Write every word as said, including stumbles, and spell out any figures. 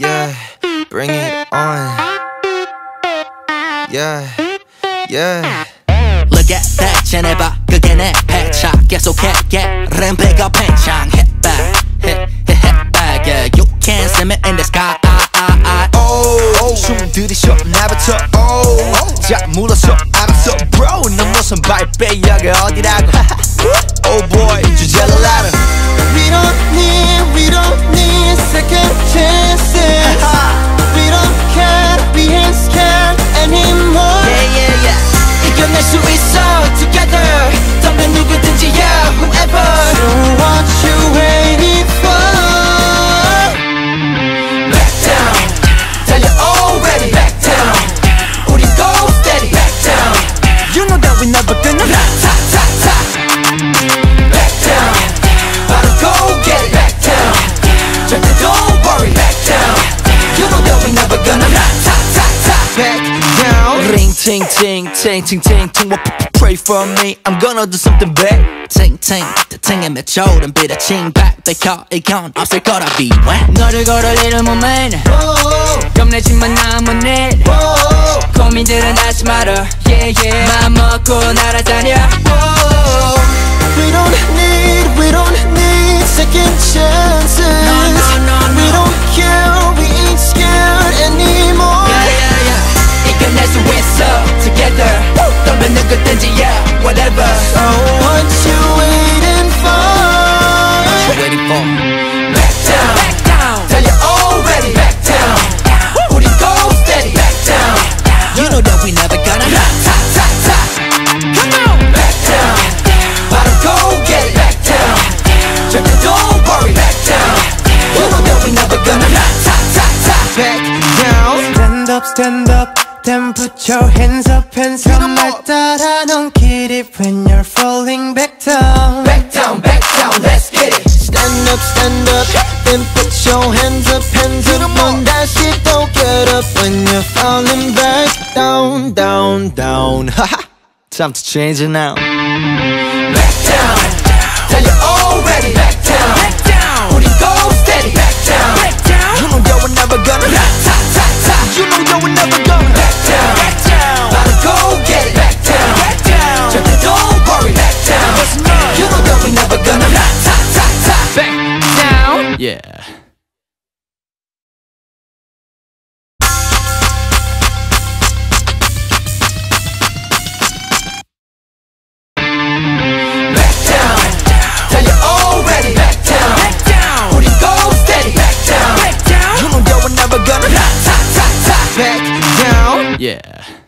Yeah, bring it on. Yeah, yeah. Look at that 쟤네봐 그게 내 패착 계속해 yeah 램페가 팽창해봐 해해해봐 yeah you can't see me in the sky Oh, 숨 들이쉬어 나부터 oh 자 물러서 알았어 bro 넌 무슨 발빼 여기 어디라고 Oh boy 주제를 알아 We don't need, we don't need second chances We don't care, we ain't scared anymore yeah yeah yeah 이겨낼 수 있어 together 덤벼 누구든지 yeah whoever So what you waiting for Back down 달려 already back down 우리 go steady back down You know that we never gonna 타-타-타 Back down 바로 go get it back down 절대 don't worry back down You know that we never gonna 타-타-타 Back down Ring ting ting ting ting ting ting Pray for me I'm gonna do something big ting ting ting 의 맺혀오른 비를 칭박백혀 이건 없을 거라 비왜 너를 걸을 일은 못 맨 겁내지만 남은 일 고민들은 하지 말아 yeah yeah 마음 먹고 날아다녀 We don't need, we don't need second chances No, no, no, no We don't care, we ain't scared anymore Yeah, yeah, yeah 이겨낼 수 있어 together 덤벼 누구든지 yeah, whatever So what you waiting for? What you waiting for? Back down, Back down 달려 already back down 우리 go steady back down You know that we never gonna 타-타-타 Come on Back down 바로 go get it back down 절대 don't worry back down You know that we never gonna 타-타-타 Back down Stand up, stand up Then put your hands up hands up 날 따라 don't get it when you're falling back down Back down, back down, let's get it Stand up, stand up Then put your hands up hands up 넌 다시 don't get up when you're falling back down Down down Haha Time to change it now Back down 달려 already back down Back down 우리 go steady back down Back down You know that we're never gonna 타-타-타 You know that we're never gonna Back down Back down 바로 go get it back down Back down 절대 don't worry back down You know that we never gonna 타-타-타 Back down Yeah Back down 달려 already back down Back down 우리 go steady back down Back down You know that we're never gonna 타-타-타 Back down Yeah